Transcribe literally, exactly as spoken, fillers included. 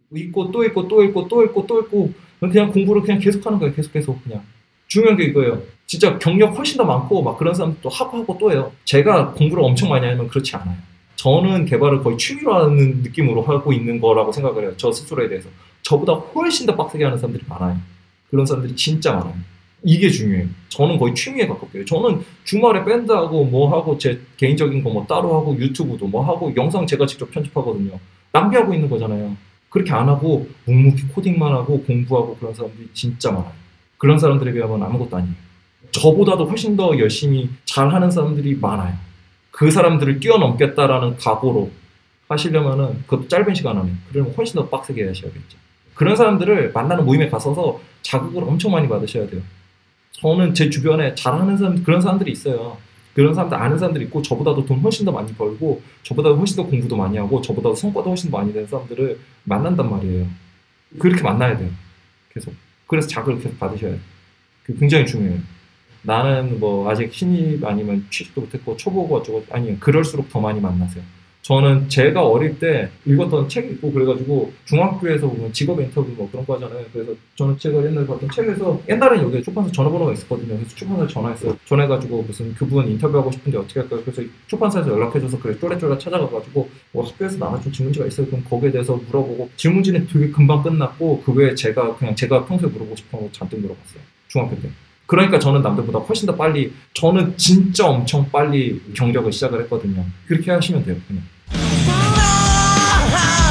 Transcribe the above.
있고 또 있고 또 있고 또 있고 또 있고 그냥 공부를 그냥 계속하는 거예요. 계속 계속 그냥. 중요한 게 이거예요. 진짜 경력 훨씬 더 많고 막 그런 사람도 하고 하고 또 해요. 제가 공부를 엄청 많이 하면 그렇지 않아요. 저는 개발을 거의 취미로 하는 느낌으로 하고 있는 거라고 생각을 해요. 저 스스로에 대해서. 저보다 훨씬 더 빡세게 하는 사람들이 많아요. 그런 사람들이 진짜 많아요. 이게 중요해요. 저는 거의 취미에 가깝게 해요. 저는 주말에 밴드하고 뭐 하고 제 개인적인 거 뭐 따로 하고 유튜브도 뭐 하고 영상 제가 직접 편집하거든요. 낭비하고 있는 거잖아요. 그렇게 안 하고 묵묵히 코딩만 하고 공부하고 그런 사람들이 진짜 많아요. 그런 사람들에 비하면 아무것도 아니에요. 저보다도 훨씬 더 열심히 잘하는 사람들이 많아요. 그 사람들을 뛰어넘겠다라는 각오로 하시려면은 그것도 짧은 시간 안에 그러면 훨씬 더 빡세게 하셔야겠죠. 그런 사람들을 만나는 모임에 가서서 자극을 엄청 많이 받으셔야 돼요. 저는 제 주변에 잘하는 사람, 그런 사람들이 있어요. 그런 사람들, 아는 사람들이 있고, 저보다도 돈 훨씬 더 많이 벌고, 저보다 훨씬 더 공부도 많이 하고, 저보다 성과도 훨씬 더 많이 된 사람들을 만난단 말이에요. 그렇게 만나야 돼요. 계속. 그래서 자극을 계속 받으셔야 돼요. 그게 굉장히 중요해요. 나는 뭐 아직 신입 아니면 취직도 못했고 초보고 어쩌고 아니 그럴수록 더 많이 만나세요. 저는 제가 어릴 때 읽었던 책 있고 그래가지고 중학교에서 보면 직업 인터뷰 뭐 그런 거 하잖아요. 그래서 저는 제가 옛날에 봤던 책에서 옛날에는 여기 출판사 전화번호가 있었거든요. 그래서 출판사에 전화했어요. 전화해가지고 무슨 그분 인터뷰하고 싶은데 어떻게 할까요? 그래서 출판사에서 연락해줘서 그래 쪼래쪼래 찾아가가지고 뭐 학교에서 나와준 질문지가 있어요. 그럼 거기에 대해서 물어보고 질문지는 되게 금방 끝났고 그 외에 제가 그냥 제가 평소에 물어보고 싶은 거 잔뜩 물어봤어요. 중학교 때. 그러니까 저는 남들보다 훨씬 더 빨리 저는 진짜 엄청 빨리 경력을 시작을 했거든요. 그렇게 하시면 돼요. 그냥.